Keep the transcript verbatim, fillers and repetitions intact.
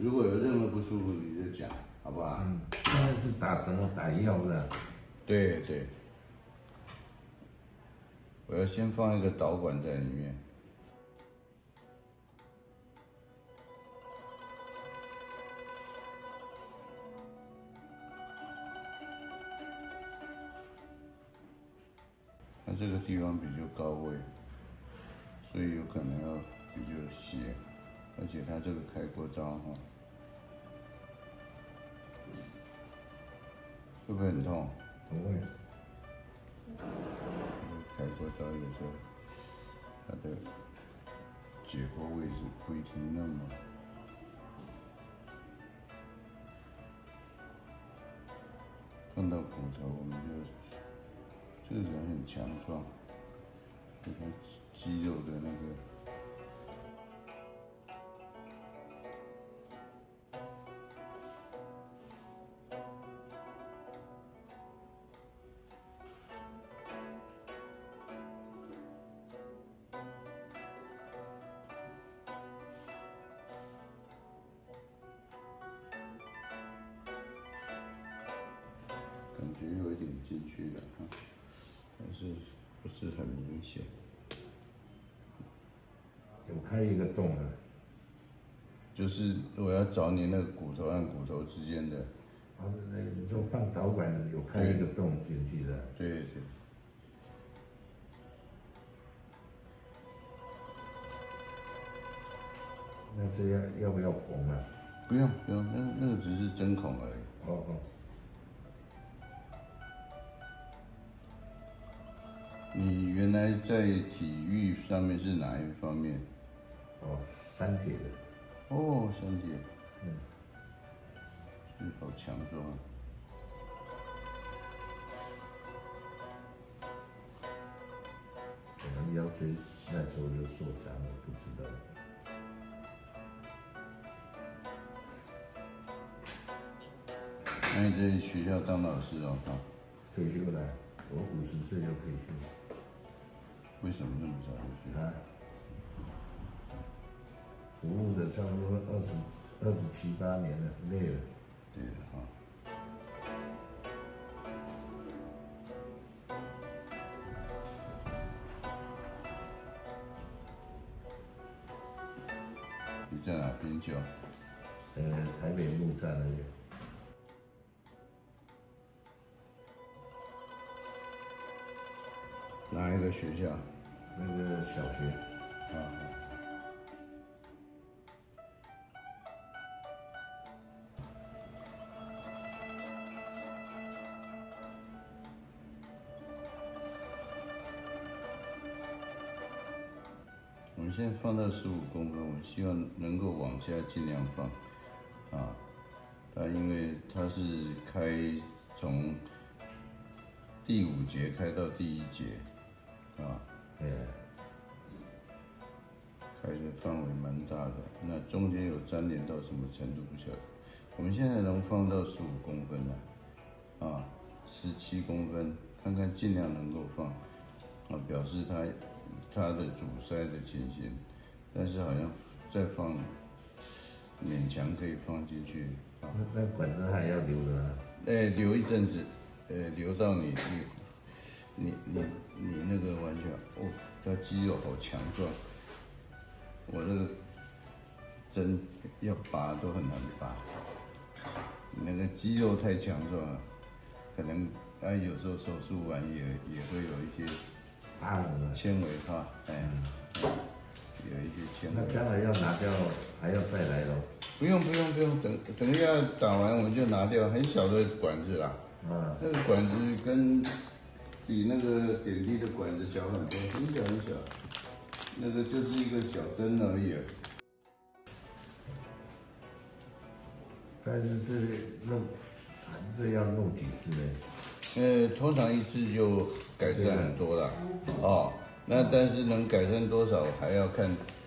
如果有任何不舒服，你就讲，好不好？ 嗯，那是打什么？打药的？ 对对。我要先放一个导管在里面。它这个地方比较高位，所以有可能要比较斜，而且它这个开过刀哈，会不会很痛？ 不会。 开过刀有时候它的解剖位置不一定那么。碰到骨头，我们就这个人很强壮，你看肌肉的那个。感觉有一点进去了哈，但是不是很明显。 有开一个洞了， 就是我要找你那个骨头和骨头之间的。 啊，那你就放导管的有开一个洞进去的。 对对。 那这要要不要缝啊？ 不用不用，那那个只是针孔而已。 哦哦。 你原来在体育上面是哪一方面？ 哦，三铁的。 哦，三铁。 嗯。 你好强壮啊！ 可能腰椎那时候就受伤了，不知道。 那你在学校当老师哦？啊？ 退休了，我五十岁就退休了。 为什么那么早就退休？ 啊，服务的差不多二十二十七八年了，累了。 对的哈。你在哪边教？ 呃，台北木栅那边。 哪一个学校？ 那个小学。 啊。我们现在放到十五公分，我希望能够往下尽量放，啊，它因为它是开从第五节开到第一节。啊， 对， 开的范围蛮大的，那中间有粘连到什么程度不晓得。我们现在能放到十五公分了，啊，十七公分，看看尽量能够放，啊，表示它它的阻塞的情形，但是好像再放，勉强可以放进去。啊， 那管子还要留的啊？ 哎，留一阵子，呃，留到你你。你你你那个完全哦，他肌肉好强壮，我这个针要拔都很难拔，你那个肌肉太强壮了，可能啊有时候手术完也也会有一些纤维化，哎，有一些纤维。 那将来要拿掉还要再来咯？ 不用不用不用，等等一下打完我们就拿掉，很小的管子啦， 啊， 那个管子跟。比那个点滴的管子小很多，很小很小，那个就是一个小针而已。 但是这弄，这要弄几次呢？ 呃，通常一次就改善很多了，哦，那但是能改善多少还要看